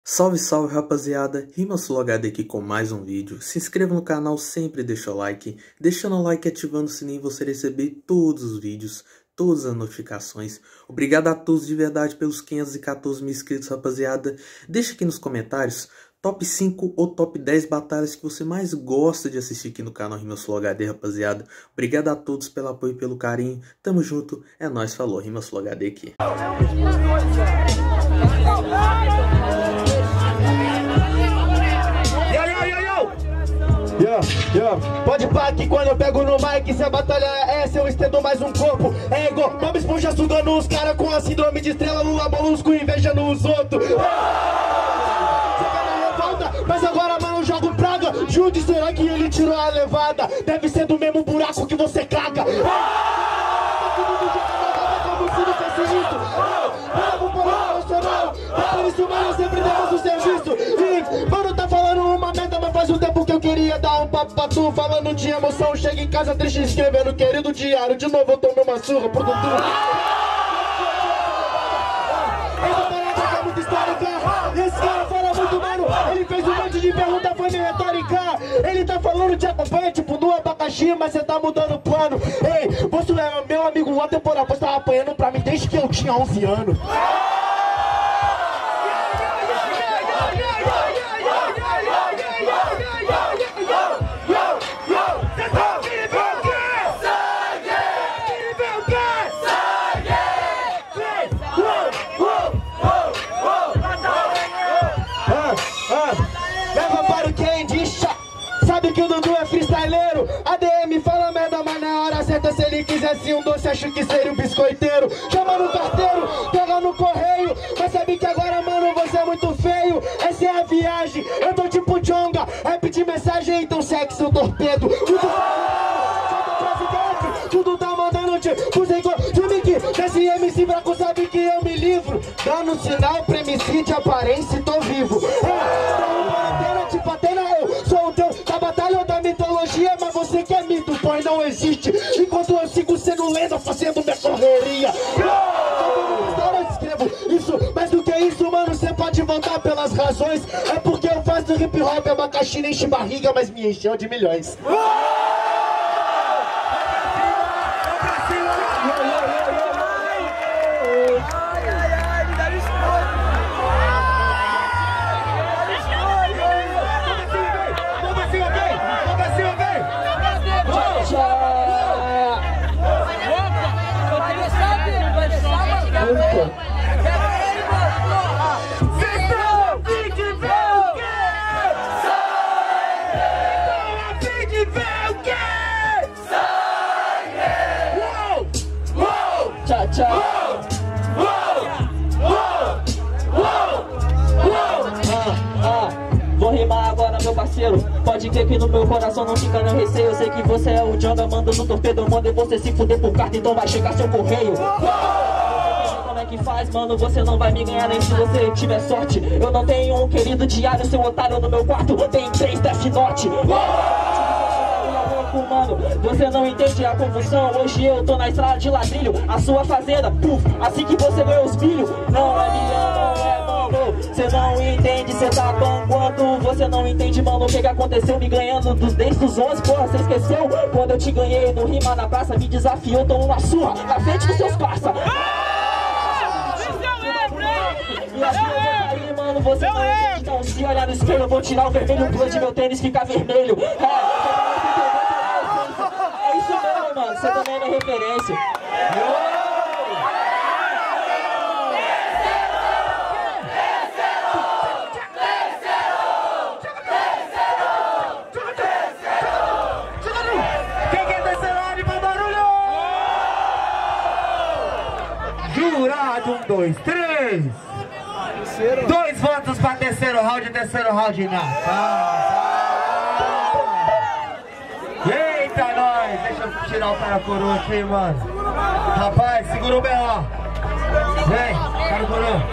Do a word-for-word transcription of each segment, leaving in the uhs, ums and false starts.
Salve, salve rapaziada, RimaSuloHD aqui com mais um vídeo. Se inscreva no canal, sempre deixa o like. Deixando o like e ativando o sininho você receber todos os vídeos, todas as notificações. Obrigado a todos de verdade pelos quinhentos e quatorze mil inscritos, rapaziada. Deixa aqui nos comentários top cinco ou top dez batalhas que você mais gosta de assistir aqui no canal RimaSuloHD, rapaziada. Obrigado a todos pelo apoio e pelo carinho. Tamo junto, é nóis, falou, RimaSuloHD aqui. Yeah, yeah. Pode pá que quando eu pego no mic, se a batalha é essa, eu estendo mais um corpo. É igual Bob Esponja sugando os caras com a síndrome de estrela, Lula Molusco invejando os outros. Mas agora, mano, eu jogo praga. Jude, será que ele tirou a levada? Deve ser do mesmo buraco que você caga. Todo mundo joga como se não fosse isso. Bravo por emocional. É por isso, mano, eu sempre demos o serviço. E, mano, tá falando uma merda, mas faz um tempo que eu queria dar um papo pra tu. Falando de emoção, chega em casa triste escrevendo querido diário. De novo eu tomei uma surra pro Dudu. Essa parada é muito histórica. Esse cara fala muito, mano. Ele fez um monte de pergunta, foi minha retórica. Ele tá falando de acompanha, tipo, no abacaxi, mas você tá mudando o plano. Ei, você é meu amigo, uma temporada você tava apanhando pra mim desde que eu tinha onze anos. Sabe que o Dudu é freestyleiro. A D M fala merda, mas na hora certa, se ele quisesse um doce, acho que seria um biscoiteiro. Chama no carteiro, pega no correio. Mas sabe que agora, mano, você é muito feio. Essa é a viagem, eu tô tipo Jonga. Rap de mensagem, então segue seu torpedo. Tudo presidente, tudo tá mandando tipo Zig. Esse M C Braco sabe que eu me livro. Dando sinal pra M C de aparência e tô vivo. É, tipo Atena, eu sou o teu da batalha ou da mitologia, mas você que é mito, pois não existe. Enquanto eu sigo sendo lenda, fazendo minha correria. Eu escrevo isso, mais do que isso, mano, você pode voltar pelas razões. É porque eu faço hip hop, abacaxi nem enche barriga, mas me encheu de milhões. Vou rimar agora, meu parceiro. Pode crer que no meu coração não fica nem receio. Eu sei que você é o Jonga, manda no torpedo, manda você se fuder por carta, então vai chegar seu correio. Como é que faz, mano? Você não vai me ganhar nem se você tiver sorte. Eu não tenho um querido diário, seu otário no meu quarto tem três Death Note. Mano, você não entende a confusão. Hoje eu tô na estrada de ladrilho, a sua fazenda, puf, assim que você ganhou os filhos. Não é milhão, não é mano. Você não entende, você tá panguando. Você não entende, mano, o que que aconteceu me ganhando dos desde os onze, porra, você esqueceu? Quando eu te ganhei no rima na praça, me desafiou, tomou uma surra na frente dos seus parça. E as coisas aí, mano, você não entende. Então se olhar no espelho, eu vou tirar o vermelho, o de meu tênis fica vermelho. É, mano, você também é minha referência. Quem quer terceiro round, faz barulho! Jurado, um, dois, três! Dois votos pra terceiro round, terceiro round na casa. Eita, nós! Deixa eu tirar o cara coroa aqui, mano. Rapaz, segura o B O. Vem, cara coroa.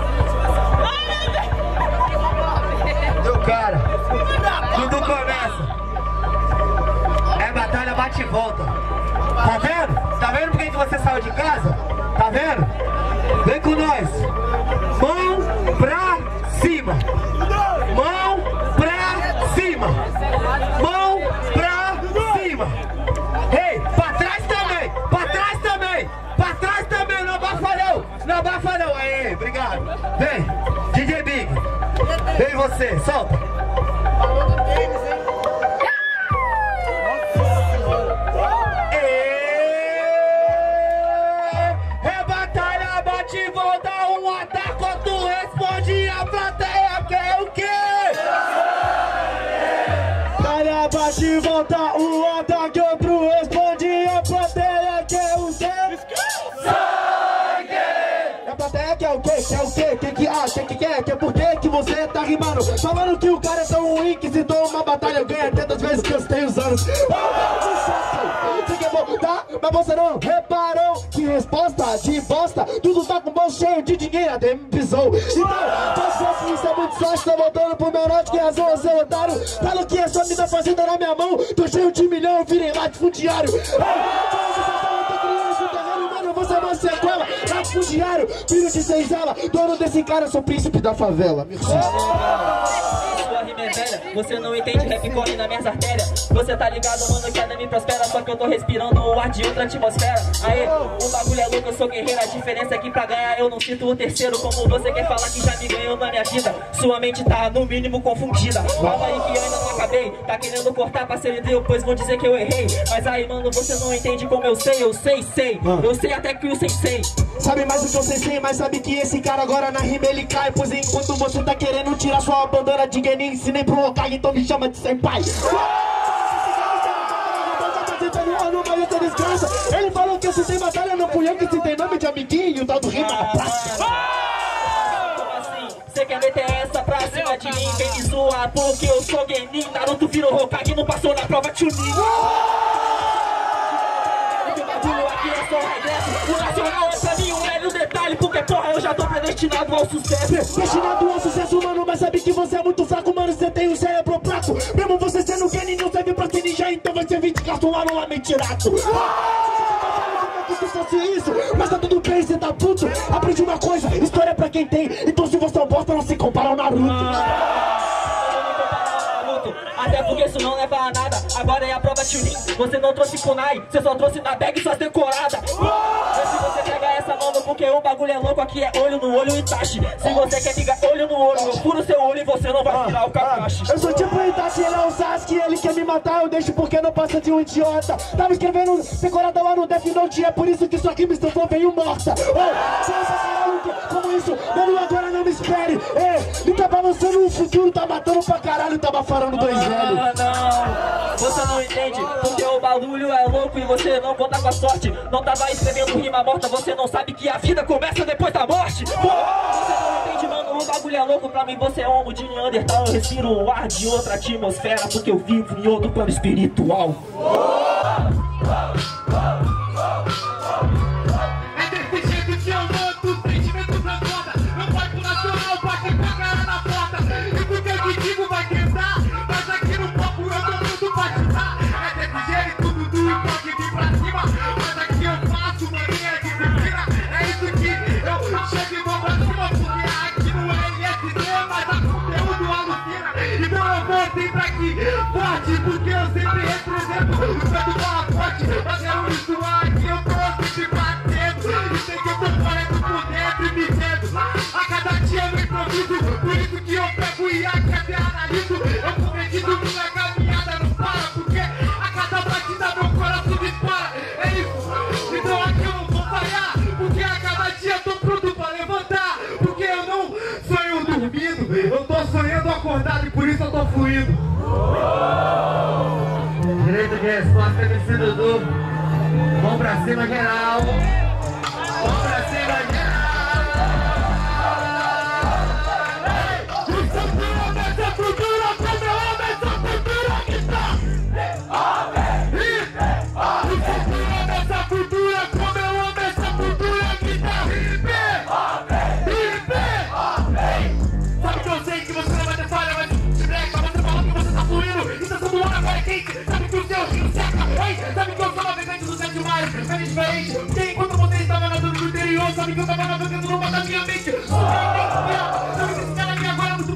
Do cara. Tudo começa. É batalha bate e volta. Tá vendo? Tá vendo por que você saiu de casa? Tá vendo? Vem com nós. Mão pra cima. cima. Mão pra cima. Mão pra cima. Ei, pra trás também. Pra trás também. Pra trás também. Não abafa não. Não abafa não. Aí, obrigado. Vem, D J Big. Vem você, solta. É batalha, bate e volta, um ataque, tu responde, a plateia quer o quê? Batalha, bate e volta, um ataque, outro responde, a plateia quer o quê? A plateia quer o quê? Quer o quê? Quem que acha? Quem que quer? Quer por quê que você tá rimando? Falando que o cara é tão ruim que se toma uma batalha ganha tantas vezes que eu tenho os anos. Você quer voltar? Mas você não reparou que resposta de bosta. Tudo tá com bolso cheio de dinheiro, até me pisou. Então, você isso é muito sorte. Tô voltando pro meu norte, que razão você otário. Falo que é só me dar fazenda na minha mão. Tô cheio de milhão, eu virei latifundiário. Você é uma sequela, latifundiário, filho de senzala, dono desse cara, sou príncipe da favela. Sua rima é velha, você não entende, rap corre nas minhas artérias. Você tá ligado, mano, que a me prospera, só que eu tô respirando o ar de outra atmosfera. Aê, o bagulho é louco, eu sou guerreiro, a diferença é que pra ganhar eu não sinto o terceiro. Como você quer falar que já me ganhou na minha vida, sua mente tá no mínimo confundida. Calma aí que eu ainda não acabei, tá querendo cortar parceiro, depois vão dizer que eu errei. Mas aí, mano, você não entende como eu sei, eu sei, sei, eu sei até que o sensei sabe mais do que eu sensei, mas sabe que esse cara agora na rima ele cai. Pois enquanto você tá querendo tirar sua bandana de Genin, ensinei pro local, então me chama de senpai. Ele falou que eu citei batalha, não fui eu que citei nome de amiguinho, tal do rima na praça. Como assim? Você quer meter essa pra cima de mim? Quem me zoa porque eu sou Genin, Naruto virou Hokage, não passou na prova Chunin. Aqui é só regresso, o nacional é pra mim um velho detalhe, porque porra eu já tô predestinado ao sucesso. Destinado ao sucesso, mano, mas sabe que você é muito fraco, mano, você tem um cérebro fraco. Mesmo você sendo Genin, não serve pra ser ninja, então vai ser vinte cartulados lá mentirato. Isso, mas tá tudo bem, cê tá puto. Aprendi uma coisa, história é pra quem tem. Então se você é um bosta, não se compara ao Naruto. Até porque isso não leva a nada. Agora é a prova Chunin. Você não trouxe kunai, você só trouxe na bag suas decoradas. Mas se você pega essa mano, porque o bagulho é louco, aqui é olho no olho e Itachi. Se você quer ligar olho no olho, eu furo seu olho e você não vai virar o Kakashi. Eu sou tipo Itachi, ele é o Sasuke, ele quer me matar, eu deixo porque não passa de um idiota. Tava escrevendo decorada lá no Death Note, é por isso que sua aqui me estrofou veio morta. Oh, como isso? Mano, agora não me espere. Ei, ele tá balançando o futuro, tá matando pra caralho, tá bafarando dois velhos. Ah, não, você não entende, porque o bagulho é louco e você não conta com a sorte. Não tava escrevendo rima morta, você não sabe que a vida começa depois da morte. Pô, você não entende, mano, o bagulho é louco. Pra mim você é homo de Neandertal, eu respiro o ar de outra atmosfera, porque eu vivo em outro plano espiritual. Forte, porque eu sempre represento o canto fala forte. Fazendo isso aqui, eu tô sempre batendo. E sei que eu tô correndo por dentro e me vendo. A cada dia eu improviso, por isso que eu pego e a até analiso. Eu compreendido minha caminhada não para, porque a cada batida meu coração dispara. É isso, então aqui eu não vou falhar, porque a cada dia eu tô pronto pra levantar. Porque eu não sonho dormindo, eu tô sonhando acordado e por isso eu tô fluindo. Direito de resposta, M C Dudu. Vamos pra cima, geral. Vamos pra cima, geral. O campeão dessa cultura, como eu amo essa cultura que tá. O campeão dessa cultura, como eu amo essa cultura que tá. Sabe que eu sei que você não vai ter falha, mas de breca, você fala que você tá fluindo. Então todo mundo agora é quente. Sabe que o seu rio seca. Ei, sabe que eu sou navegante do sete mares. É diferente, porque enquanto você estava nadando no interior, sabe que eu tava navegando no mar da minha mente. Sabe que esse cara aqui agora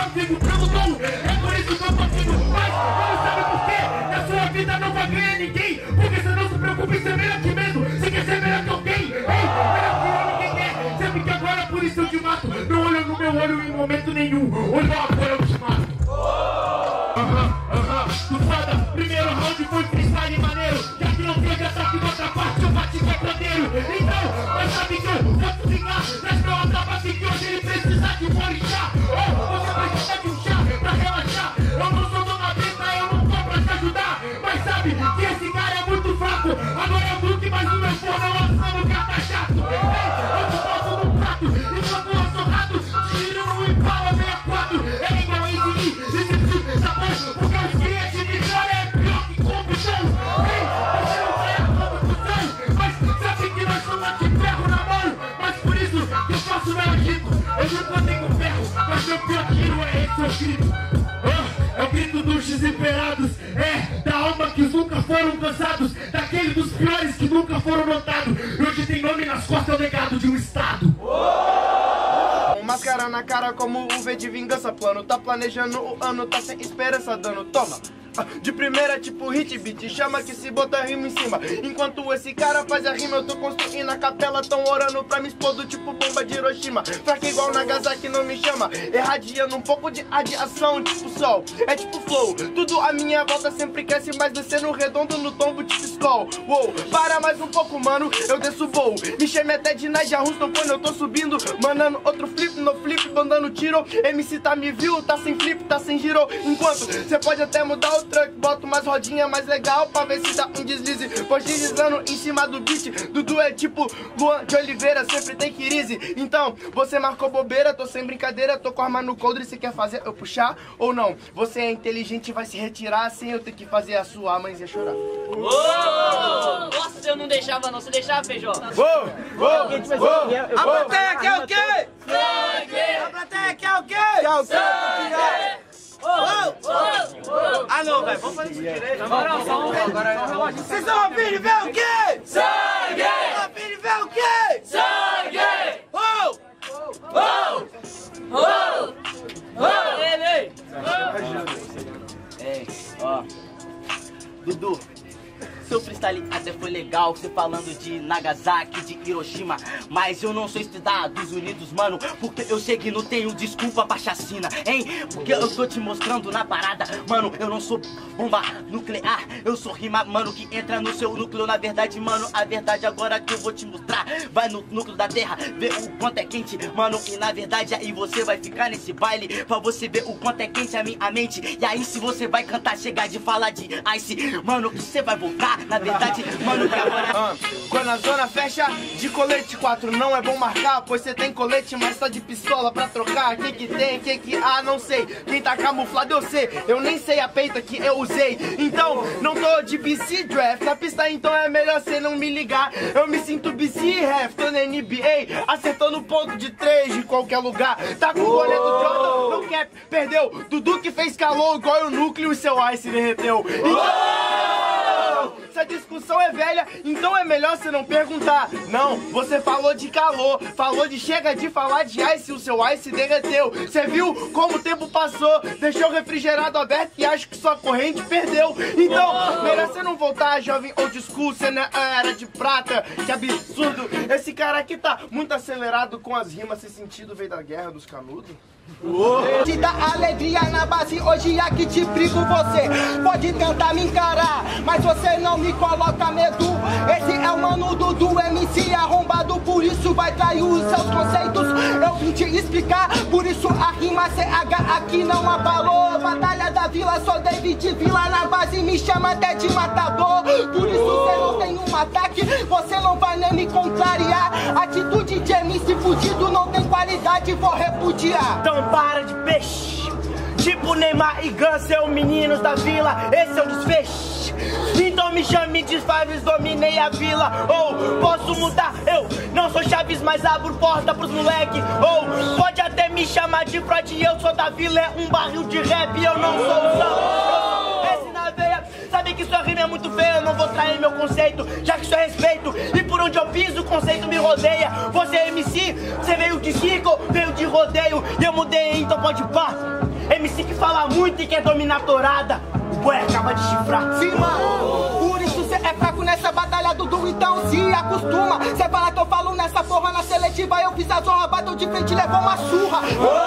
consigo, prego dom, é por isso que eu consigo. Mas não sabe por quê? Na sua vida não vai ganhar ninguém, porque você não se preocupa em ser melhor que mesmo. Se quer ser melhor que alguém, ei, melhor que ninguém quer. Sempre que agora por isso eu te mato. Não olha no meu olho em momento nenhum. Olha agora eu te mato. Aham, aham, tu foda. Primeiro round foi freestyle maneiro. Já que não teve ataque da outra parte, eu bati com o pandeiro. Então, mas sabe que eu posso ficar nas meu ataque que hoje ele precisa de um orixá. Ou você precisa de um chá pra relaxar. Eu não sou dona preta, eu não tô pra te ajudar. Mas sabe que esse cara é muito fraco. Agora é o Duque, mas o meu forno é lançando que tá chato. Ei, eu te boto no prato, enquanto eu sou rato. Tiro no Impala sessenta e quatro, é igual a Easy, esse tipo sabor. Porque os clientes de glória é pior que confusão. Ei, você não vai a confusão. Mas sabe que nós somos de ferro na mão. Mas por isso que eu faço meu agito. Eu nunca tenho ferro, mas meu pior tiro é esse, eu grito. Oh, é o grito dos desesperados. É, da alma que nunca foram cansados. Daquele dos piores que nunca foram notados. E hoje tem nome nas costas, é o legado de um estado. Máscara na cara como o V de vingança. Plano, tá planejando o ano, tá sem esperança dando. Toma! De primeira tipo hit beat, chama que se bota rima em cima. Enquanto esse cara faz a rima, eu tô construindo a capela. Tão orando pra me explodir tipo bomba de Hiroshima. Fraca igual Nagasaki não me chama. Irradiando um pouco de radiação, tipo sol. É tipo flow, tudo à minha volta sempre cresce. Mas descendo redondo no tombo tipo Skull. Uou, para mais um pouco mano, eu desço voo. Me chame até de Nadia Houston quando eu tô subindo. Mandando outro flip no flip, mandando tiro. M C tá me viu, tá sem flip, tá sem giro. Enquanto cê pode até mudar o truck, boto mais rodinha mais legal pra ver se dá um deslize. Pois deslizando em cima do beat. Dudu é tipo Luan de Oliveira, sempre tem crise. Então, você marcou bobeira, tô sem brincadeira. Tô com a arma no coldre, se quer fazer eu puxar ou não? Você é inteligente, vai se retirar sem eu ter que fazer a sua mãe chorar. Oh! Nossa, eu não deixava não, você deixava, Feijó? Uou, uou, uou. A plateia quer o quê? Sangue! A plateia quer o quê? Quer o quê? Sangue! Oh, oh, oh. Ah não, velho, vamos fazer isso direito. Vocês estão afim de ver o quê? Sangue! Estão afim de ver o quê? Sangue! Oh! Oh! Oh! Oh! Ele! Ei, ó, Dudu, seu freestyle até foi legal, você falando de Nagasaki, de Hiroshima. Mas eu não sou Estados Unidos, mano, porque eu sei que não tenho desculpa pra chacina, hein? Porque eu tô te mostrando na parada, mano, eu não sou bomba nuclear. Eu sou rima, mano, que entra no seu núcleo. Na verdade, mano, a verdade agora que eu vou te mostrar. Vai no núcleo da terra, vê o quanto é quente, mano. E na verdade aí você vai ficar nesse baile pra você ver o quanto é quente a minha mente. E aí se você vai cantar, chegar de falar de ice, mano, que você vai voltar. Na verdade, mano, que agora... Ah, quando a zona fecha, de colete quatro não é bom marcar. Pois você tem colete, mas tá de pistola pra trocar. Que que tem, que que há, não sei. Quem tá camuflado eu sei, eu nem sei a peita que eu usei. Então, não tô de B C Draft na pista, então é melhor cê não me ligar. Eu me sinto B C Ref, tô na N B A, acertando ponto de três de qualquer lugar. Tá com o boné do Jordan, não cap, perdeu. Dudu que fez calor igual o núcleo e seu ice derreteu. Então, se a discussão é velha, então é melhor você não perguntar. Não, você falou de calor, falou de chega de falar de ice, o seu ice derreteu. Você viu como o tempo passou, deixou o refrigerado aberto e acho que sua corrente perdeu. Então, melhor você não voltar, jovem old school, você não era de prata. Que absurdo, esse cara aqui tá muito acelerado com as rimas, sem sentido, veio da guerra dos canudos. Te dá alegria na base, hoje aqui te brigo você. Pode tentar me encarar, mas você não me coloca medo. Esse é o mano Dudu, M C arrombado, por isso vai trair os seus conceitos. Eu vim te explicar, por isso a rima C H aqui não abalou. Batalha da Vila, sou David Vila na base, me chama até de matador. Por isso você não tem um ataque, você não vai nem me contrariar. Atitude de M C fudido não tem qualidade, vou repudiar. Então para de peixe, tipo Neymar e Gansel, meninos da vila, esse é o desfecho. Então me chame de Faves, dominei a vila. Ou posso mudar, eu não sou Chaves, mas abro porta pros moleque. Ou pode até me chamar de Freud, eu sou da vila, é um barril de rap, eu não sou o samba. Esse na veia, sabe que sua rima é muito feia, eu não vou trair meu conceito, já que isso é respeito. E por onde eu piso, o conceito me rodeia. Você é M C, você veio de circo, veio de rodeio, e eu mudei, então pode pá. muito e quer dominar a torada. O boi acaba de chifrar. Sim, mano. Por isso cê é fraco nessa batalha, Dudu, então se acostuma. Cê fala que eu falo nessa porra na seletiva. Eu fiz a zorra, bateu de frente e levou uma surra.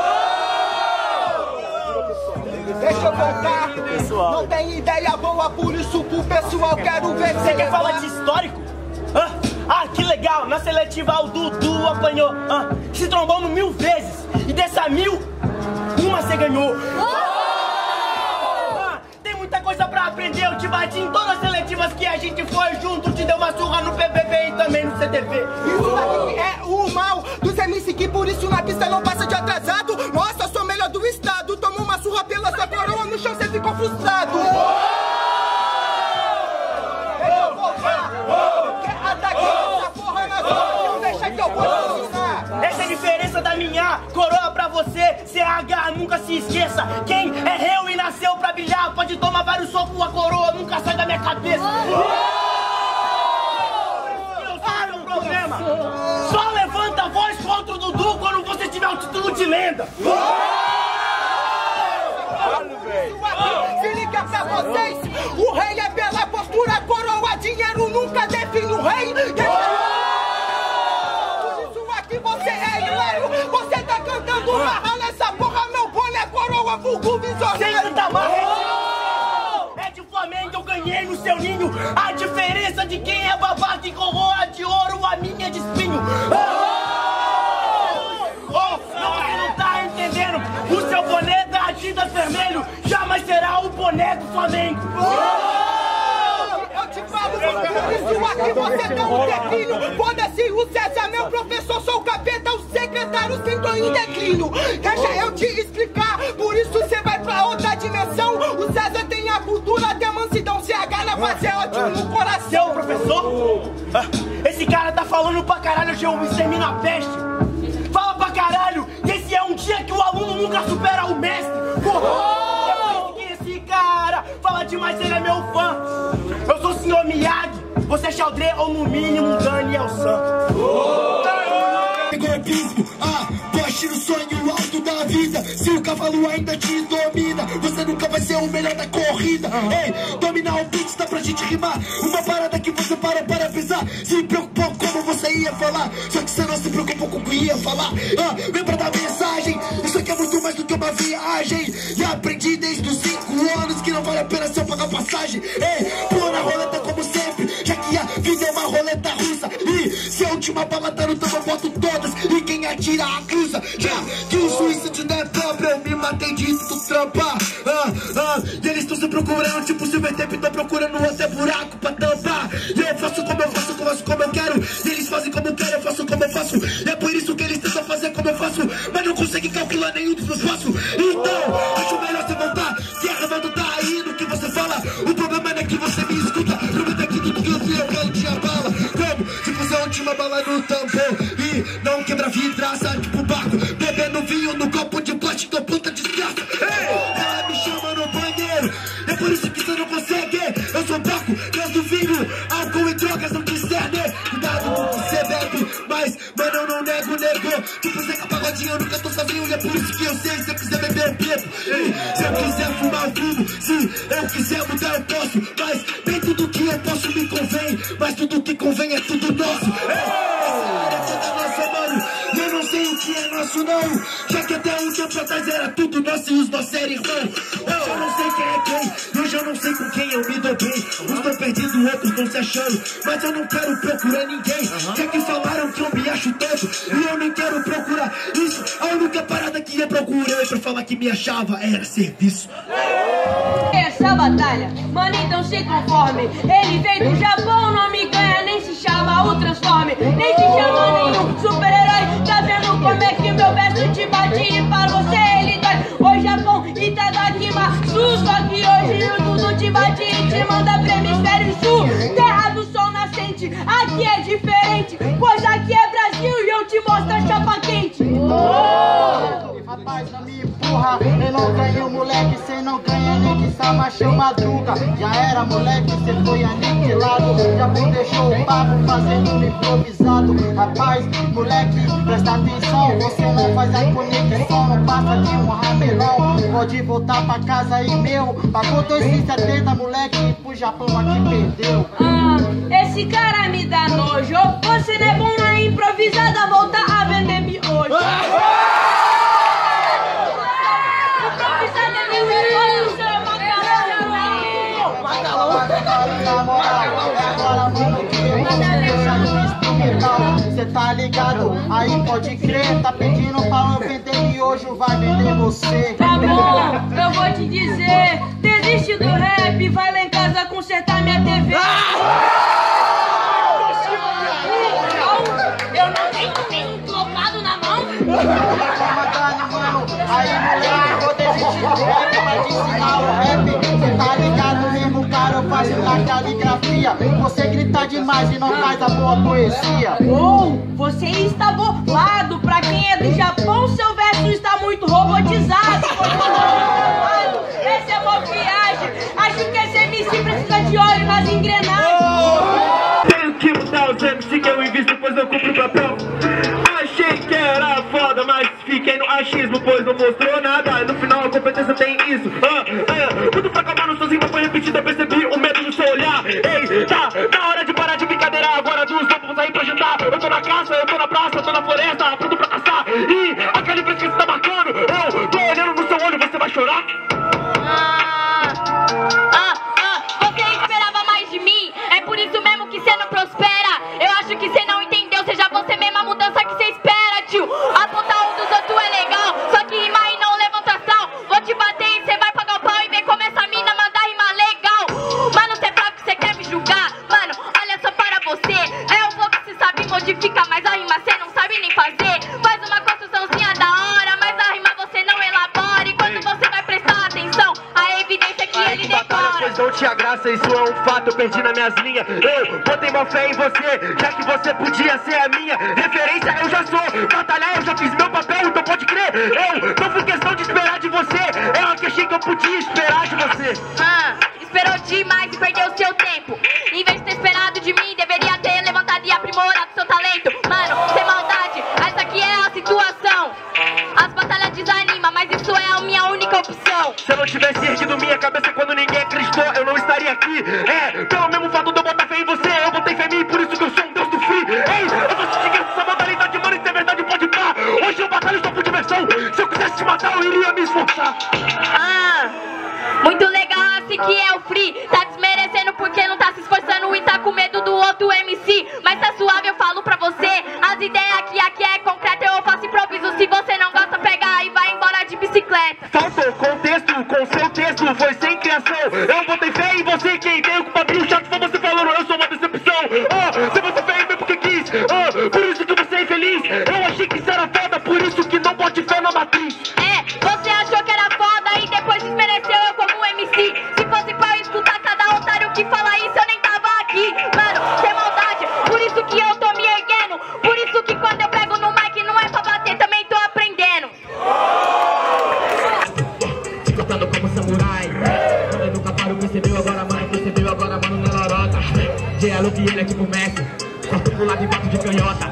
Deixa eu voltar. Não tem ideia boa, por isso pro pessoal quero ver. Você quer falar de histórico? Ah, ah, que legal. Na seletiva o Dudu apanhou. Ah, se trombamos mil vezes. E dessa mil, uma você ganhou. Ah, tem muita coisa pra aprender. Eu te bati em todas as seletivas que a gente foi junto. Te deu uma surra no P B B e também no C T V. Isso daqui é o mal dos M C que por isso na pista não passa de atrasado. Nossa, eu sou o melhor do estado. Toma uma surra pela sua coroa, no chão você ficou frustrado. Deixa eu voltar. Quer atacar essa porra na sua? Não deixa que eu vou te ensinar. Essa é a diferença da minha coroa pra você. C H, nunca se esqueça. Quem é réu e nasceu pra brilhar pode tomar vários socos, a coroa nunca sai da minha cabeça. Só levanta a voz contra o Dudu quando você tiver o título de lenda. Se liga pra vocês, o rei é pela postura, coroa, dinheiro nunca define o rei. Por isso aqui você é hilário, você tá cantando marra nessa porra, meu boné, coroa, vulgo, visionário. Sem tanta marra, é de Flamengo, eu ganhei no seu ninho. A diferença de quem é babaca e coroa de ouro, a minha de espinho. Oh, não, você não tá entendendo. O seu boné da Adidas vermelho jamais será o boné do Flamengo. Eu te falo, isso aqui você tem um declínio. Foda-se o César, meu professor, sou o capeta, o secretário sentou em declínio. Deixa eu te explicar, por isso você vai pra outra dimensão. O César tem a cultura, tem a mansidão, C H na base é ótimo no coração. Professor, esse cara tá falando pra caralho, eu extermino a peste. Fala pra caralho, que esse é um dia que o aluno nunca supera o mestre. Porra, é por isso que esse cara fala demais, ele é meu fã. Eu sou o senhor Miyagi, você é Xaldré ou no mínimo Daniel San. Golpismo, ah, poste no sonho alto da vida. Se o cavalo ainda te domina, você nunca vai ser o melhor da corrida. Ei, dominar o beat dá pra gente rimar. Uma parada que você parou para pensar. Se preocupou como você ia falar, só que você não se preocupou com o que ia falar. Ah, lembra da mensagem? Isso aqui é muito mais do que uma viagem. E aprendi desde os cinco anos que não vale a pena se eu pagar passagem. Ei, pula na roleta como sempre, já que a vida é uma roleta russa. E se a última bala tá no tambo, eu boto todas. E quem atira acusa, já que o suicídio não é próprio. Eu me matei de tu trampar. Ah, ah, e eles estão se procurando, tipo Silver Tape, tô procurando você buraco pra tampar. E eu faço como eu faço, como eu faço, como eu quero. E eles fazem como eu quero, eu faço como eu faço. E é por isso que eles tentam fazer como eu faço, mas não conseguem calcular nenhum dos meus passos. Então, acho melhor você voltar. Se a raiva não tá aí no que você fala, o problema não é que você me escuta. O problema é que tudo que eu sei eu quero te abala. Como se fosse a última bala no tambor. E não quebra vidraça, tipo barco. Bebendo vinho no copo de plástico, puta desgraça. Ei, ela me chama no banheiro, é por isso que você não consegue. Eu sou Paco, Deus do vinho, álcool e drogas não discernem. Cuidado com o que você bebe, mas, mano, eu não nego, nego. Tipo Zeca Pagodinho, eu nunca tô sozinho. E é por isso que eu sei, se eu quiser beber eu bebo. Ei, se eu quiser fumar eu fumo, se eu quiser mudar eu posso. Mas nem tudo que eu posso me convém, mas tudo que convém é tudo nosso. Ei, essa área é toda nossa, mano. E eu não sei o que é nosso não, já que até um tempo atrás era tudo nosso e os nossos eram irmãos. Hoje eu não sei quem é quem, hoje eu não sei com quem eu me dou bem. Uns estão perdidos, outros estão se achando, mas eu não quero procurar ninguém, já que falaram que eu me acho tanto. E eu nem quero procurar isso, a única parada que eu procurei pra falar que me achava era serviço. Essa batalha, mano, então se conforme. Ele veio do Japão, não me ganha, nem se chama o Transforme, nem se chama nenhum super-herói. Tá vendo como é que meu verso te bate e para você ele dói. O Japão, Itadakimasu, só que hoje o tudo te bate e te manda pro hemisfério sul. Terra do sol nascente, aqui é diferente, pois aqui é Brasil e eu te mostro a chapa quente. Oh! Rapaz, não me porra, eu não ganho, moleque, cê não ganha nem que salva madruga. Já era, moleque, cê foi aniquilado. Já me deixou o papo fazendo um improvisado. Rapaz, moleque, presta atenção, você não faz a conexão, não passa de um ramelão. Pode voltar pra casa aí, meu. Pagou dois mil e setenta, moleque, e pro Japão aqui perdeu. Ah, esse cara me dá nojo. Você não é bom na improvisada, voltar a vender miojo. Improvisada é meu sonho, seu macarrão. Agora, mano, que eu vou deixar no instrumental. Cê tá ligado? Aí pode crer, tá pedindo pra eu vender miojo, vai vender você. Tá bom, eu vou te dizer, desiste do rap, vai lá em casa consertar minha T V. Eu não tenho nenhum trocado na mão. Aí, moleque, vou desistir do rap pra te ensinar o rap. Cê tá ligado mesmo, cara, eu faço na caligrafia. Você grita demais e não faz a boa poesia. Oh, você está bolado. Pra quem é do Japão, seu verso está muito robotizado. Essa é uma viagem. Acho que esse M C precisa de óleo nas engrenagens. Tenho que mudar os M C que eu invisto, pois eu cumpro o papel. Achei que era foda, mas fiquei no achismo, pois não mostrou nada. No final a competência tem isso. Ah, ah, tudo pra acabar no sozinho, foi repetido, eu percebi o medo no seu olhar. Ei, tá, na hora de parar de brincadeira, agora dos lobos vão sair pra jantar. Eu tô na caça, eu tô na praça, eu tô na floresta, pronto pra caçar. E aquele preço que você tá marcando, eu tô olhando no seu olho, você vai chorar? Ah, ah, ah, você esperava mais de mim, é por isso mesmo que você não prospera. Eu acho que você não entendeu, seja você mesmo a mudança que você espera, tio. Apontar um dos outros é legal, só que rima e não levanta sal. Vou te bater e você vai pagar o pau e ver como essa mina manda rima legal. Mano, você é fraco, você quer me julgar? Mano, olha só para você, é um flow que você sabe modificar, mas a rima você não sabe nem fazer. Faz uma construçãozinha da hora, mas a rima você não elabora. E quando você vai prestar atenção, a evidência é que ele decora. Pois não tinha graça, isso é um fato, eu perdi nas minhas linhas. Eu botei uma fé em você, já que você podia ser a minha referência, eu já sou. Batalhar, eu já fiz meu papel, então pode crer. Eu não fui questão de esperar de você, é uma questão que eu podia esperar de você. Ah, esperou demais e perdeu o seu tempo. Em vez de ter esperado de mim, deveria ter levantado e aprimorado seu talento. Mano, sem maldade, essa aqui é a situação. As batalhas desanimam, mas isso é a minha única opção. Se eu não tivesse erguido minha cabeça quando ninguém acreditou, eu não estaria aqui. É, pelo mesmo fato de eu botar fé em você, eu botei fé em mim, por isso que eu sou um deus do free. Ei, eu vou te dizer essa modalidade, mano, isso é verdade, pode pá. Hoje eu batalho só por diversão, se eu quisesse te matar, eu iria me esforçar. Ah, muito legal, assim que é o free. Tá desmerecendo porque não tá se esforçando e tá com medo do outro M C. Mas tá suave, eu falo pra você, as ideias aqui, aqui é concreta, eu faço improviso. Se você não gosta, pega e vai embora de bicicleta. Faltou contexto, com seu texto, foi sem criação. Eu botei fé em você, quem veio com o papinho chato foi você falando, eu sou uma decepção. Oh, você botou fé em mim porque quis, oh, por isso que você é infeliz. Eu achei que isso era foda, por isso que não bote fé na matriz. É, você achou que era foda e depois desmereceu eu como M C. Se fosse pra eu escutar cada otário que fala isso, eu nem tava aqui. Mano, sem maldade, por isso que eu tô me erguendo. Por isso que quando eu prego no mic não é pra bater, também tô aprendendo. Se cortando como samurai, eu nunca paro, percebeu agora, mãe, percebeu agora, mano, na lorota. J L que ele é tipo Messi, corto pro lado e bato de canhota.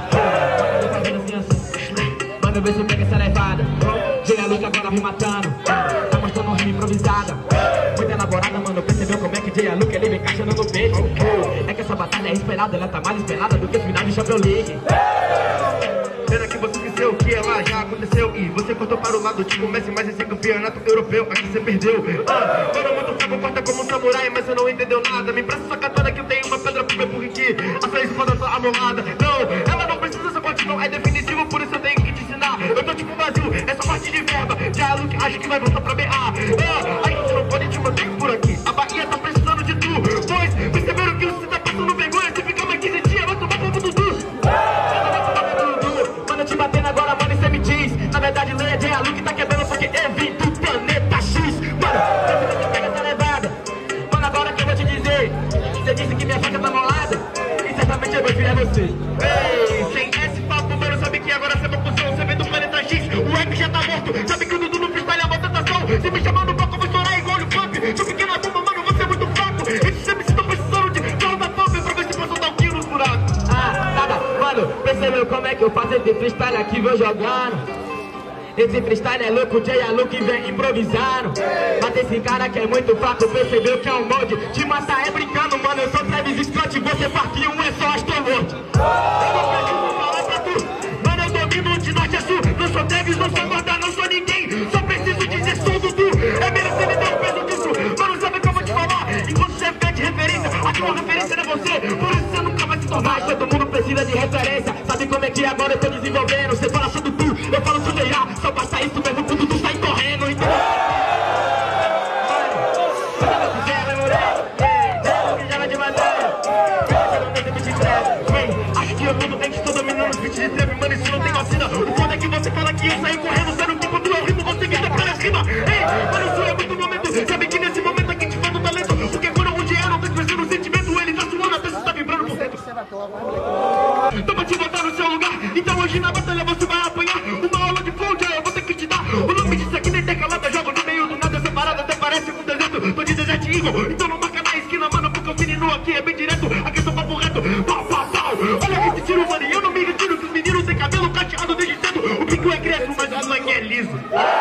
Mano, vê se pega essa levada. J L que agora me matando, tá mostrando rima improvisada. Muito elaborada, mano, percebeu como é que J L que ele vem encaixando no peito. É que essa batalha é esperada, ela tá mais esperada do que o final de Champions League. Pena que você esqueceu o que ela já aconteceu e você cortou para o lado tipo Messi, mas esse campeonato europeu aqui você perdeu. Ah, mano, muito fraco, corta como um samurai, mas você não entendeu nada. Me empresta sua katana que eu tenho uma pedra pro meu burriqui. A sua espada tá amolada. Não, ela não precisa, seu corte não é definitivo, por isso eu tenho que te ensinar. Eu tô tipo vazio, é só parte de verba. Já Luke, acho que vai voltar pra B A. Ah, a gente não pode te manter por aqui. A Bahia tá precisando de tu. Pois, perceberam que você tá passando vergonha. Se ficar mais quinze dias, vai tomar conta do Dudu. Mano, te batendo agora, mano, isso é me diz. Na verdade, Leia J Luke tá quebrando porque eu vim do planeta X. Mano, você pega essa levada. Mano, agora que eu vou te dizer. Você disse que minha faca tá molada. E certamente eu vou virar você. Ei, sem esse papo, mano, sabe que agora você é uma função. Você vem do planeta X, o rap já tá morto. Sabe que o Dudu no freestyle é uma no bloco, eu vou estourar igual o pump. Seu pequena bomba, mano, você é muito fraco. Esses sempre estão precisando de carro da pump pra ver se posso dar um tiro nos buracos. Ah, nada, mano, percebeu como é que eu faço esse freestyle aqui, vou jogando. Esse freestyle é louco, o Jay é louco e vem improvisando. Mas esse cara que é muito fraco percebeu que é um molde. Te matar é brincando, mano, eu sou Travis Scott. Você parte um é só Astroworld. Eu não preciso falar pra tu, mano, eu domino de norte a sul. Não sou Travis, não sou Gorda, não sou ninguém. Só preciso dizer sou Dudu. É melhor você me dar o peso disso. Mano, sabe o que eu vou te falar? Enquanto você pede referência, a tua referência não é você. Por isso você nunca vai se tornar. Todo mundo precisa de referência. Sabe como é que agora eu tô desenvolvendo? Você fala só Dudu, eu falo só J A. Só basta isso mesmo, tudo tu sai correndo, entendeu? Acho que eu tudo bem que estou dominando os beats de trap, mano, isso não tem vacina. O foda é que você fala que eu saí correndo, você não tem quando eu rimo, você grita pelas rimas. Ei, mano, isso é muito momento, sabe que nesse momento aqui te faz o talento. Porque quando o dinheiro não tá expressando o sentimento, ele tá suando, até você tá vibrando por dentro. Tô pra te botar no seu lugar, então hoje na batalha você vai apanhar. Uma aula de flow, eu vou ter que te dar. O nome disso aqui nem tem calada, jogo no meio do nada, essa parada até parece um deserto. Tô de Desert Eagle, então não marca na esquina, mano, porque o menino aqui é bem direto. Aqui é só papo reto, pau, pau, pau. Olha esse tiro, mano, e eu não me retiro que os meninos têm cabelo cacheado desde cedo. O pico é crespo, mas o moleque é liso.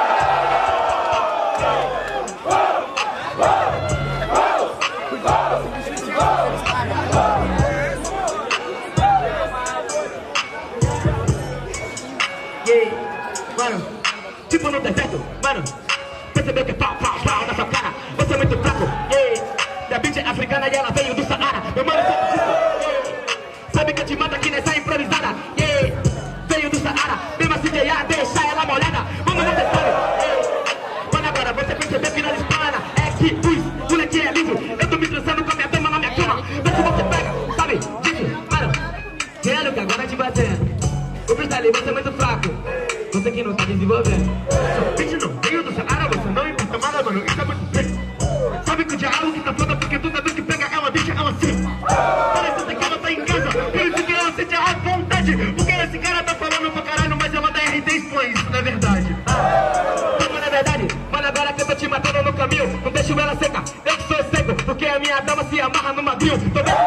Yeah, mano, tipo no deserto, mano, percebeu que é pau, pau, pau na sua cara. Você é muito fraco, yeah. Minha bitch é africana e ela veio do Saara. Meu mano, sabe disso, yeah. Sabe que eu te mato aqui nessa improvisada, yeah. Veio do Saara, mesmo assim J A, deixa ela molhada. Vamos no detalhe, yeah. Mano, agora você percebeu que não espana. É que os moleque é livre. Eu tô me transando com a minha dama na minha cama. Vê se você pega, sabe disso, mano. Quero que agora te batendo. O freestyle você é muito fraco, você que não tá desenvolvendo. Seu bitch não veio do Saara, você não importa nada, mano, isso é muito bem. Sabe que o diálogo que tá foda porque toda vez que pega ela, deixa ela assim. Parece até que ela tá em casa, por isso que ela sente a vontade. Porque esse cara tá falando pra caralho, mas ela da R D expõe, isso não é verdade. Ah, então, mano, é verdade, mano, agora que eu tô te matando no caminho, não deixo ela seca, eu que sou seco, porque a minha dama se amarra no madril. Tô bem.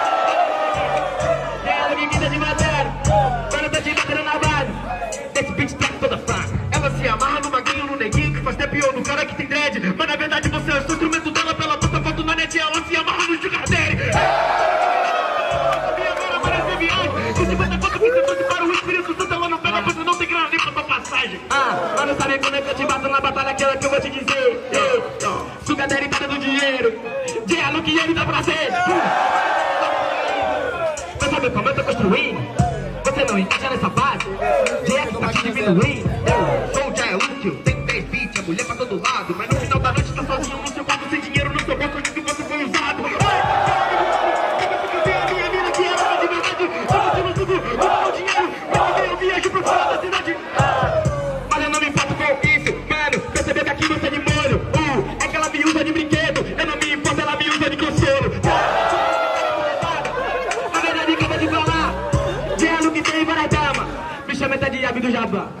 Ela me quita de matéria, mano, eu tô te batendo na base. Esse beat tá toda fraca. Ela se amarra no magrinho, no neguinho que faz até pior, no cara que tem dread. Mas na verdade você é o instrumento dela, pela bota foto na net, ela se amarra no sugar daddy. E agora parece viagem, se cinquenta fotos que você trouxe para o Espírito Santo, ela não pega, você não tem grana nem pra tua passagem. Ah, mas não sabe quando é que eu te bato na batalha, aquela que eu vou te dizer. Ei, sugar daddy tá dando dinheiro, J A Luke e ele dá prazer. Você sabe como eu tô construindo? Você não encaixa nessa base, J A que tá te diminuindo. Eu sou o J A Luke, eu tenho dez beats, a mulher pra todo lado. Mas no final da noite tá sozinho no seu quarto, sem dinheiro no seu bolso, onde que você foi usado. Ai, a minha vida que era de verdade, eu continuo tudo, eu dou dinheiro, eu viajo pro fora da cidade. Mas eu não me importo com isso, mano, percebeu que aqui você é de molho. Uh, é que ela me usa de brinquedo, eu não me importo, ela me usa de consolo. A verdade acaba de falar, J A Luke tem várias damas, me chama até de Yabi do Jabá.